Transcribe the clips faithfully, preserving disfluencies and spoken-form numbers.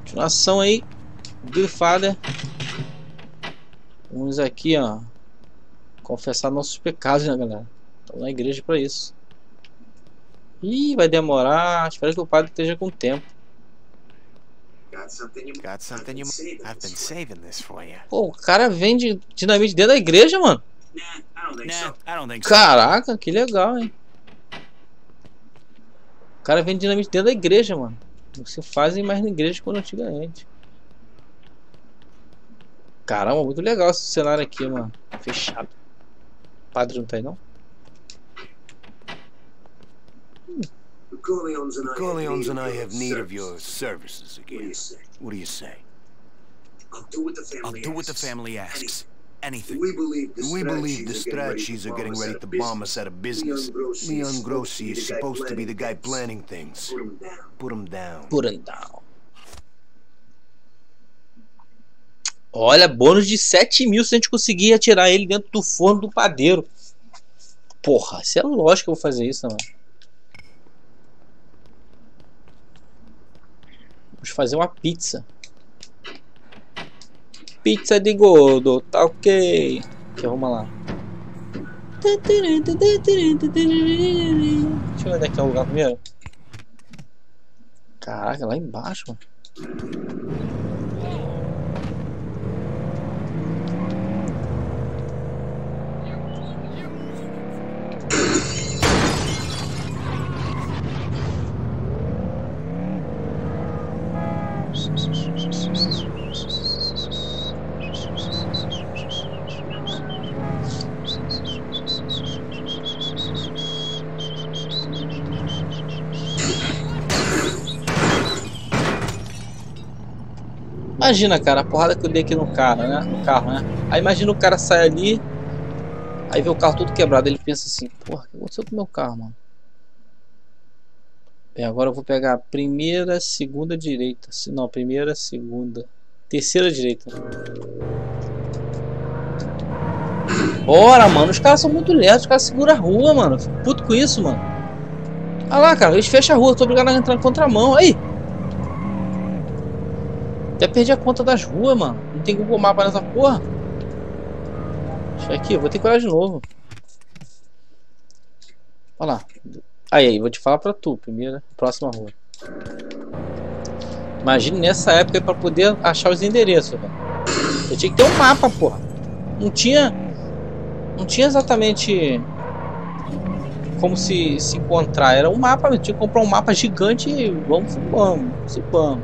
Continuação aí. Good Father. Vamos aqui, ó. Confessar nossos pecados, né, galera? Estamos na igreja para isso. Ih, vai demorar. Espero que o padre esteja com tempo. Got something you Got something you I've been saving this for you. Pô, o cara vende dinamite dentro da igreja, mano. Nah, I don't think Nah, so. I don't think so. Caraca, que legal, hein? O cara vende dinamite dentro da igreja, mano. Não se fazem mais na igreja como antigamente. Caramba, muito legal esse cenário aqui, mano. Fechado. O padre não tá aí, não? The Corleones and I Corleones and I have have need need of of your your services What do again. you say? What do you say? I'll do what the I'll family do what the asks. family asks. Anything. We believe the We believe the Strachys Strachys are getting ready to bomb us out of business. Leon Grossi is supposed to be the guy planning things. Put him down. Put him down. Put him down. Olha, bônus de sete mil se a gente conseguir atirar ele dentro do forno do padeiro. Porra, isso é lógico que eu vou fazer isso, mano. Vamos fazer uma pizza. Pizza de gordo, tá ok. Aqui, vamos lá. Deixa eu ver onde é que é o lugar primeiro. Caraca, lá embaixo, mano. Imagina, cara, a porrada que eu dei aqui no cara, né? No carro, né? Aí imagina o cara sai ali, aí vê o carro todo quebrado, ele pensa assim, porra, o que aconteceu com o meu carro, mano? Bem, agora eu vou pegar a primeira, segunda, direita. Não, primeira, segunda, terceira, direita. Bora, mano, os caras são muito lentos, os caras seguram a rua, mano. Eu fico puto com isso, mano. Olha lá, cara, eles fecham a rua, eu tô obrigado a entrar em contramão, aí. Até perdi a conta das ruas, mano. Não tem Google Mapa nessa porra. Deixa eu aqui, eu vou ter que olhar de novo. Olha lá. Aí, aí, vou te falar pra tu. Primeira, próxima rua. Imagine nessa época pra poder achar os endereços, velho. Eu tinha que ter um mapa, porra. Não tinha. Não tinha exatamente como se, se encontrar. Era um mapa, eu tinha que comprar um mapa gigante e vamos, vamos, se vamos.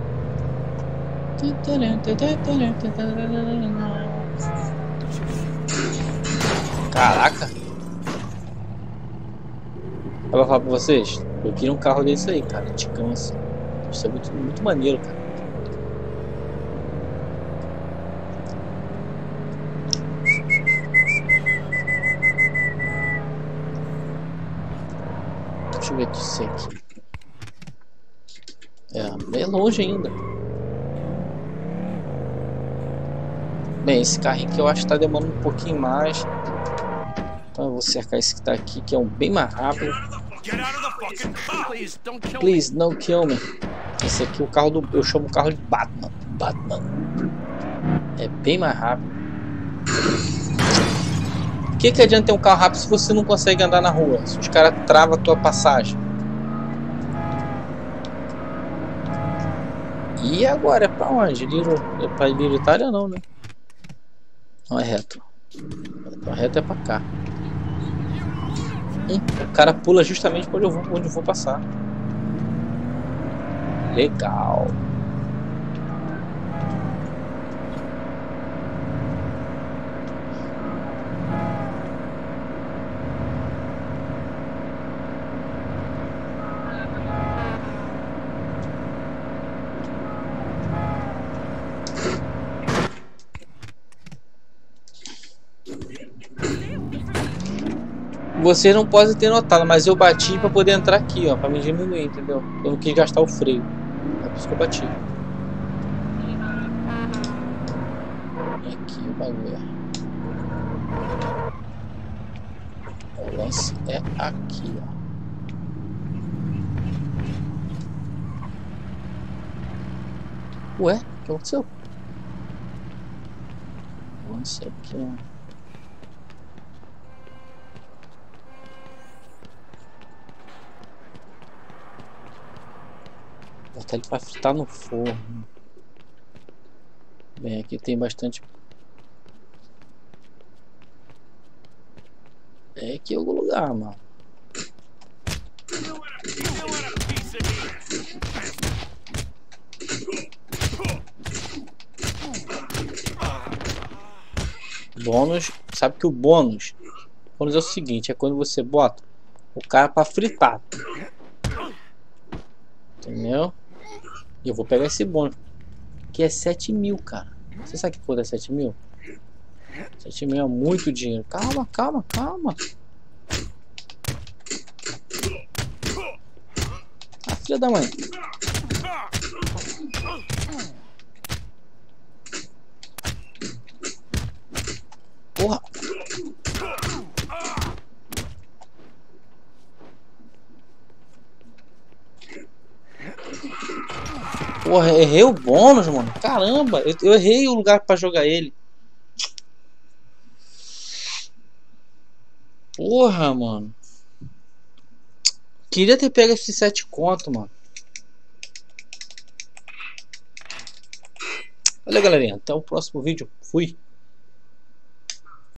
Caraca. Eu vou falar pra vocês, eu queria um carro desse aí, cara, ticão assim. Isso é muito, muito maneiro, cara. Deixa eu ver isso aqui. É, é longe ainda. Bem, esse carrinho aqui eu acho que tá demorando um pouquinho mais. Então eu vou cercar esse que tá aqui, que é um bem mais rápido. Please, don't kill me. Esse aqui é o carro do... eu chamo o carro de Batman. Batman. É bem mais rápido. O que que adianta ter um carro rápido se você não consegue andar na rua? Se os caras travam a tua passagem. E agora? É pra onde? Liro... É pra Liro Itália não, né? Não é reto. A reta é pra cá. Hum, o cara pula justamente por onde eu vou, onde eu vou passar. Legal. Você não pode ter notado, mas eu bati pra poder entrar aqui, ó, pra me diminuir, entendeu? Eu não quis gastar o freio. É por isso que eu bati. Aqui o bagulho. O lance é aqui, ó. Ué, o que aconteceu? Nossa, aqui, ó. Vou botar ele pra fritar no forno. Bem, aqui tem bastante. É aqui em algum lugar, mano. Bônus, sabe que o bônus, o bônus é o seguinte, é quando você bota o cara pra fritar. Entendeu? E eu vou pegar esse bônus, que é sete mil, cara. Você sabe que por é sete mil? sete mil é muito dinheiro. Calma, calma, calma. Ah, filha da mãe. Porra. Porra, errei o bônus, mano. Caramba, eu, eu errei o lugar pra jogar ele. Porra, mano. Queria ter pego esse sete conto, mano. Valeu, galerinha. Até o próximo vídeo. Fui.